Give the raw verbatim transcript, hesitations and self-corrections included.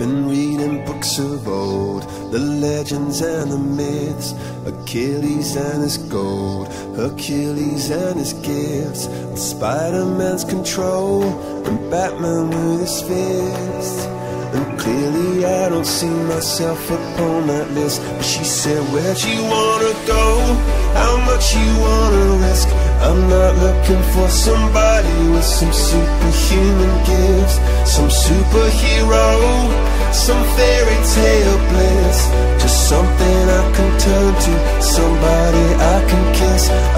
been reading books of old, the legends and the myths, Achilles and his gold, Hercules and his gifts, Spider-Man's control, and Batman with his fists. And clearly I don't see myself upon that list. But she said, where'd you wanna go? How much you wanna risk? I'm not looking for somebody with some superhuman gifts, some superhero, some fairy tale bliss. Just something I can turn to, somebody I can kiss.